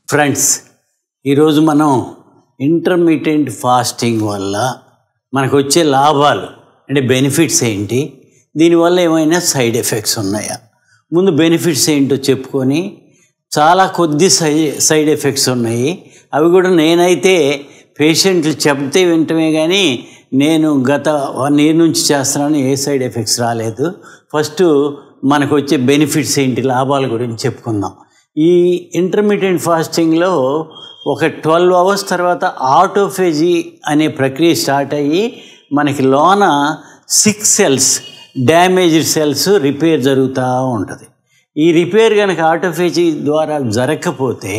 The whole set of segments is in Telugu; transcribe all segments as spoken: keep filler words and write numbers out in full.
ఫ్రెండ్స్, ఈరోజు మనం ఇంటర్మీడియట్ ఫాస్టింగ్ వల్ల మనకు వచ్చే లాభాలు అంటే బెనిఫిట్స్ ఏంటి, దీనివల్ల ఏమైనా సైడ్ ఎఫెక్ట్స్ ఉన్నాయా, ముందు బెనిఫిట్స్ ఏంటో చెప్పుకొని, చాలా కొద్ది సై సైడ్ ఎఫెక్ట్స్ ఉన్నాయి. అవి కూడా నేనైతే పేషెంట్లు చెప్తే వింటమే కానీ నేను గత వన్ ఇయర్ నుంచి చేస్తున్నాను, ఏ సైడ్ ఎఫెక్ట్స్ రాలేదు. ఫస్ట్ మనకు వచ్చే బెనిఫిట్స్ ఏంటి, లాభాల గురించి చెప్పుకుందాం. ఈ ఇంటర్మీడియట్ ఫాస్టింగ్లో ఒక ట్వెల్వ్ అవర్స్ తర్వాత ఆటోఫేజీ అనే ప్రక్రియ స్టార్ట్ అయ్యి మనకి లోన sick cells damaged cells repair జరుగుతూ ఉంటుంది. ఈ రిపేర్ కనుక ఆటోఫేజీ ద్వారా జరగకపోతే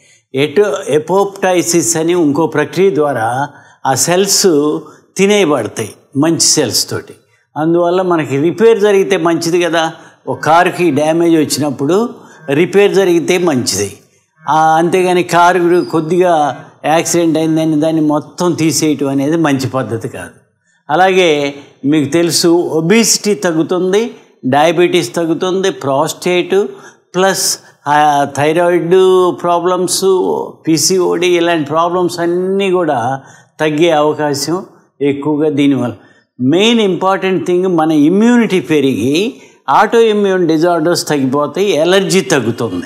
ఎటో ఎపోప్టైసిస్ అని ఇంకో ప్రక్రియ ద్వారా ఆ సెల్స్ తినేయబడతాయి మంచి సెల్స్ తోటి. అందువల్ల మనకి రిపేర్ జరిగితే మంచిది కదా. ఒక కారుకి డ్యామేజ్ వచ్చినప్పుడు రిపేర్ జరిగితే మంచిది, అంతేగాని కారు కొద్దిగా యాక్సిడెంట్ అయిందని దాన్ని మొత్తం తీసేయటం అనేది మంచి పద్ధతి కాదు. అలాగే మీకు తెలుసు, ఒబిసిటీ తగ్గుతుంది, డయాబెటీస్ తగ్గుతుంది, prostate plus thyroid problems, PCOD ఇలాంటి ప్రాబ్లమ్స్ అన్నీ కూడా తగ్గే అవకాశం ఎక్కువగా దీనివల్ల. మెయిన్ ఇంపార్టెంట్ థింగ్, మన ఇమ్యూనిటీ పెరిగి ఆటో ఇమ్యూన్ డిజార్డర్స్ తగ్గిపోతాయి, ఎలర్జీ తగ్గుతుంది,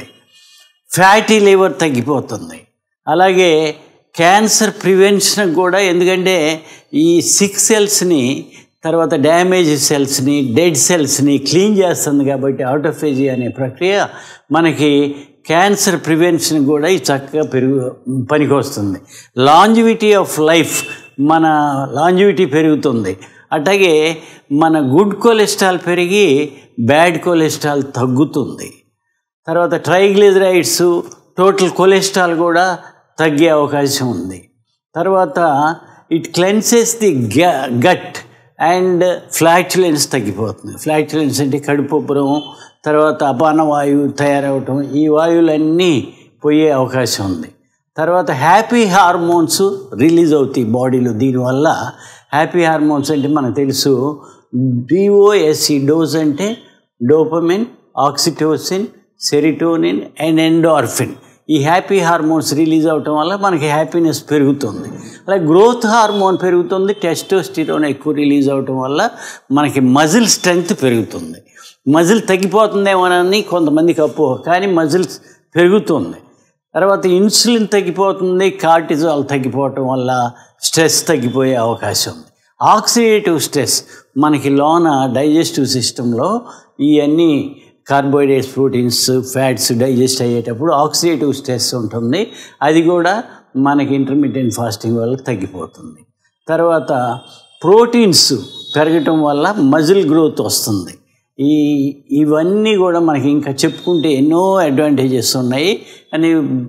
ఫ్యాటీ లివర్ తగ్గిపోతుంది. అలాగే క్యాన్సర్ ప్రివెన్షన్ కూడా, ఎందుకంటే ఈ సిక్ సెల్స్ని తర్వాత డ్యామేజ్ సెల్స్ని డెడ్ సెల్స్ని క్లీన్ చేస్తుంది కాబట్టి ఆటోఫేజీ అనే ప్రక్రియ మనకి క్యాన్సర్ ప్రివెన్షన్ కూడా ఈ చక్కగా పెరుగు పనికి వస్తుంది. లాంజివిటీ ఆఫ్ లైఫ్, మన లాంజివిటీ పెరుగుతుంది. అట్లాగే మన గుడ్ కొలెస్ట్రాల్ పెరిగి బ్యాడ్ కొలెస్ట్రాల్ తగ్గుతుంది. తర్వాత ట్రైగ్లిజరైడ్స్, టోటల్ కొలెస్ట్రాల్ కూడా తగ్గే అవకాశం ఉంది. తర్వాత it cleanses the gut and flatulence తగ్గిపోతుంది. ఫ్లాచులెన్స్ అంటే కడుపుబ్బరం, తర్వాత అపాన వాయువు తయారవటం, ఈ వాయువులన్నీ పోయే అవకాశం ఉంది. తర్వాత హ్యాపీ హార్మోన్స్ రిలీజ్ అవుతాయి బాడీలో. దీనివల్ల హ్యాపీ హార్మోన్స్ అంటే మనకు తెలుసు, డిఓఎస్సి, డోస్ అంటే dopamine, oxytocin, serotonin and endorphin. ఈ హ్యాపీ హార్మోన్స్ రిలీజ్ అవటం వల్ల మనకి హ్యాపీనెస్ పెరుగుతుంది. అలాగే గ్రోత్ హార్మోన్ పెరుగుతుంది, టెస్టోస్టిరోన్ ఎక్కువ రిలీజ్ అవటం వల్ల మనకి మజిల్ స్ట్రెంగ్త్ పెరుగుతుంది. మజిల్ తగ్గిపోతుందేమోనని కొంతమందికి అపోహ, కానీ మజిల్ పెరుగుతుంది. తర్వాత ఇన్సులిన్ తగ్గిపోతుంది, కార్టిజాల్ తగ్గిపోవటం వల్ల స్ట్రెస్ తగ్గిపోయే అవకాశం ఉంది. ఆక్సిడేటివ్ స్ట్రెస్, మనకి లోన డైజెస్టివ్ సిస్టంలో ఇవన్నీ కార్బోహైడ్రేట్స్, ప్రోటీన్స్, ఫ్యాట్స్ డైజెస్ట్ అయ్యేటప్పుడు ఆక్సిడేటివ్ స్ట్రెస్ ఉంటుంది, అది కూడా మనకి ఇంటర్మీడియట్ ఫాస్టింగ్ వల్ల తగ్గిపోతుంది. తర్వాత ప్రోటీన్స్ పెరగటం వల్ల మజిల్ గ్రోత్ వస్తుంది. ఈ ఇవన్నీ కూడా మనకి ఇంకా చెప్పుకుంటే ఎన్నో అడ్వాంటేజెస్ ఉన్నాయి అని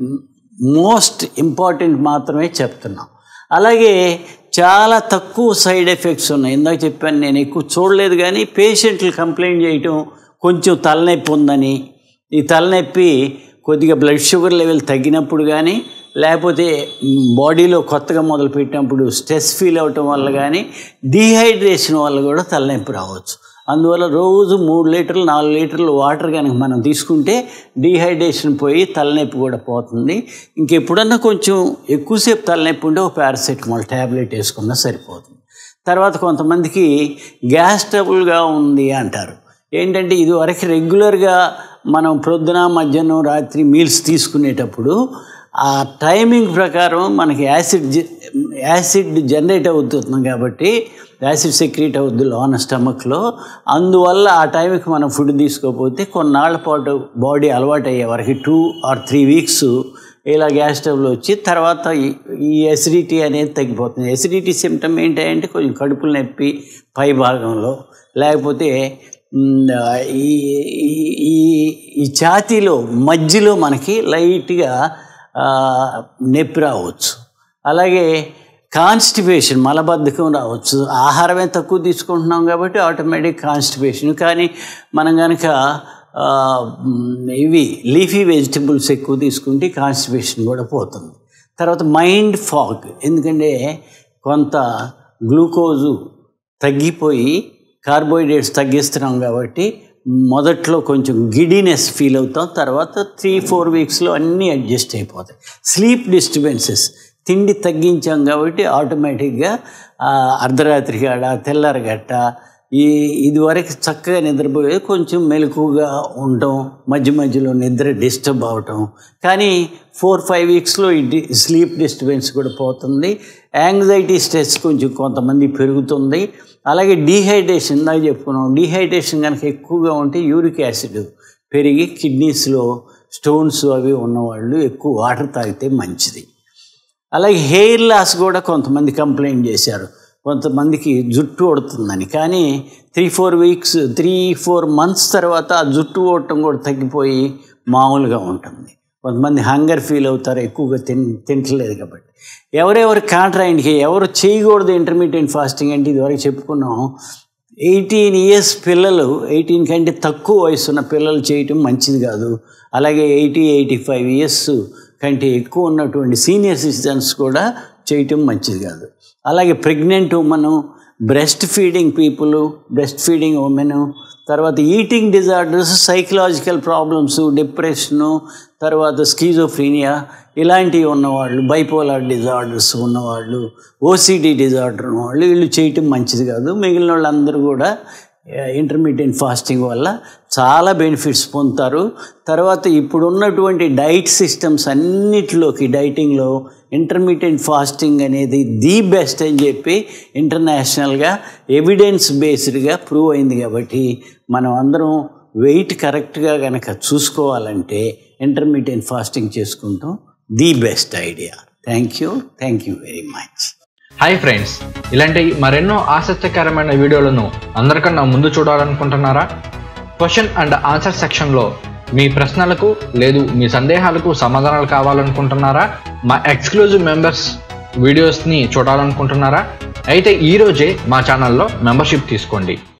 మోస్ట్ ఇంపార్టెంట్ మాత్రమే చెప్తున్నాం. అలాగే చాలా తక్కువ సైడ్ ఎఫెక్ట్స్ ఉన్నాయి. ఇందాక చెప్పాను, నేను ఎక్కువ చూడలేదు కానీ పేషెంట్లు కంప్లైంట్ చేయటం, కొంచెం తలనొప్పి ఉందని, ఈ తలనొప్పి కొద్దిగా బ్లడ్ షుగర్ లెవెల్ తగ్గినప్పుడు కానీ, లేకపోతే బాడీలో కొత్తగా మొదలుపెట్టినప్పుడు స్ట్రెస్ ఫీల్ అవటం వల్ల కానీ, డీహైడ్రేషన్ వల్ల కూడా తలనొప్పి రావచ్చు. అందువల్ల రోజు మూడు లీటర్లు నాలుగు లీటర్లు వాటర్ కనుక మనం తీసుకుంటే డీహైడ్రేషన్ పోయి తలనొప్పి కూడా పోతుంది. ఇంకెప్పుడన్నా కొంచెం ఎక్కువసేపు తలనొప్పి ఉంటే ఒక పారాసెటమాల్ ట్యాబ్లెట్ వేసుకున్నా సరిపోతుంది. తర్వాత కొంతమందికి గ్యాస్ ట్రబుల్గా ఉంది అంటారు. ఏంటంటే ఇదివరకు రెగ్యులర్గా మనం ప్రొద్దున మధ్యాహ్నం రాత్రి మీల్స్ తీసుకునేటప్పుడు ఆ టైమింగ్ ప్రకారం మనకి యాసిడ్ యాసిడ్ జనరేట్ అవుతుంది కాబట్టి యాసిడ్ సెక్రీట్ అవుద్ది లోన స్టమక్లో. అందువల్ల ఆ టైంకి మనం ఫుడ్ తీసుకోకపోతే కొన్నాళ్ల పాటు బాడీ అలవాటు అయ్యే వరకు టూ ఆర్ త్రీ వీక్స్ ఇలా గ్యాస్ ట్రబుల్ వచ్చి తర్వాత ఈ ఎసిడిటీ అనేది తగ్గిపోతుంది. ఎసిడిటీ సిమ్టమ్ ఏంటంటే కొంచెం కడుపులు నొప్పి పై భాగంలో, లేకపోతే ఈ ఈ ఈ ఛాతీలో మధ్యలో మనకి లైట్గా నొప్పి రావచ్చు. అలాగే కాన్స్టిపేషన్, మలబద్ధకం రావచ్చు. ఆహారమే తక్కువ తీసుకుంటున్నాం కాబట్టి ఆటోమేటిక్ కాన్స్టిపేషన్. కానీ మనం కనుక ఇవి లీఫీ వెజిటబుల్స్ ఎక్కువ తీసుకుంటే కాన్స్టిపేషన్ కూడా పోతుంది. తర్వాత మైండ్ ఫాగ్, ఎందుకంటే కొంత గ్లూకోజు తగ్గిపోయి కార్బోహైడ్రేట్స్ తగ్గిస్తున్నాం కాబట్టి మొదట్లో కొంచెం గిడినెస్ ఫీల్ అవుతాం, తర్వాత త్రీ ఫోర్ వీక్స్లో అన్నీ అడ్జస్ట్ అయిపోతాయి. స్లీప్ డిస్టర్బెన్సెస్, తిండి తగ్గించాం కాబట్టి ఆటోమేటిక్గా అర్ధరాత్రి కాడ తెల్లారగట్ట ఈ ఇదివరకు చక్కగా నిద్రపోయేది కొంచెం మెలకుగా ఉండటం, మధ్య మధ్యలో నిద్ర డిస్టర్బ్ అవటం. కానీ ఫోర్ ఫైవ్ వీక్స్లో ఈ స్లీప్ డిస్టర్బెన్స్ కూడా పోతుంది. యాంగ్జైటీ స్ట్రెస్ కొంచెం కొంతమంది పెరుగుతుంది. అలాగే డీహైడ్రేషన్ దాకా చెప్పుకున్నాం. డీహైడ్రేషన్ కనుక ఎక్కువగా ఉంటే యూరిక్ యాసిడ్ పెరిగి కిడ్నీస్లో స్టోన్స్ అవి ఉన్నవాళ్ళు ఎక్కువ వాటర్ తాగితే మంచిది. అలాగే హెయిర్ లాస్ కూడా కొంతమంది కంప్లైంట్ చేశారు, కొంతమందికి జుట్టు ఊడుతుందని. కానీ three four weeks three four months తర్వాత ఆ జుట్టు ఊడటం కూడా తగ్గిపోయి మామూలుగా ఉంటుంది. కొంతమంది హంగర్ ఫీల్ అవుతారు, ఎక్కువగా తిన్ తింటలేదు కాబట్టి. ఎవరెవరు కాంట్రాయింట్కి ఎవరు చేయకూడదు ఇంటర్మీడియట్ ఫాస్టింగ్ అంటే ఇదివరకు చెప్పుకున్నాం. ఎయిటీన్ ఇయర్స్ పిల్లలు, ఎయిటీన్ కంటే తక్కువ వయసు ఉన్న పిల్లలు చేయటం మంచిది కాదు. అలాగే ఎయిటీ ఎయిటీ ఫైవ్ ఇయర్స్ కంటే ఎక్కువ ఉన్నటువంటి సీనియర్ సిటిజన్స్ కూడా చేయటం మంచిది కాదు. అలాగే pregnant women, breast feeding people, breast feeding women, తర్వాత eating disorders, psychological problems, depression, తర్వాత స్కీజోఫ్రీనియా ఇలాంటివి ఉన్నవాళ్ళు, బైపోలార్ డిజార్డర్స్ ఉన్నవాళ్ళు, ఓసిడి డిజార్డర్ ఉన్నవాళ్ళు వీళ్ళు చేయటం మంచిది కాదు. మిగిలిన వాళ్ళందరూ కూడా ఇంటర్మీడియట్ ఫాస్టింగ్ వల్ల చాలా బెనిఫిట్స్ పొందుతారు. తర్వాత ఇప్పుడున్నటువంటి డైట్ సిస్టమ్స్ అన్నిటిలోకి డైటింగ్లో ఇంటర్మీడియట్ ఫాస్టింగ్ అనేది ది బెస్ట్ అని చెప్పి ఇంటర్నేషనల్గా ఎవిడెన్స్ బేస్డ్గా ప్రూవ్ అయింది. కాబట్టి మనం అందరం వెయిట్ కరెక్ట్గా కనుక చూసుకోవాలంటే ఇంటర్మీడియట్ ఫాస్టింగ్ చేసుకుంటాం the best idea. Thank you thank you very much. Hi friends, ఇలాంటి మరెన్నో ఆసక్తికరమైన వీడియోలను అందరికన్నా ముందు చూడాలనుకుంటున్నారా? క్వశ్చన్ అండ్ ఆన్సర్ సెక్షన్లో మీ ప్రశ్నలకు లేదు మీ సందేహాలకు సమాధానాలు కావాలనుకుంటున్నారా? మా ఎక్స్క్లూజివ్ మెంబర్స్ వీడియోస్ని చూడాలనుకుంటున్నారా? అయితే ఈరోజే మా ఛానల్లో మెంబర్షిప్ తీసుకోండి.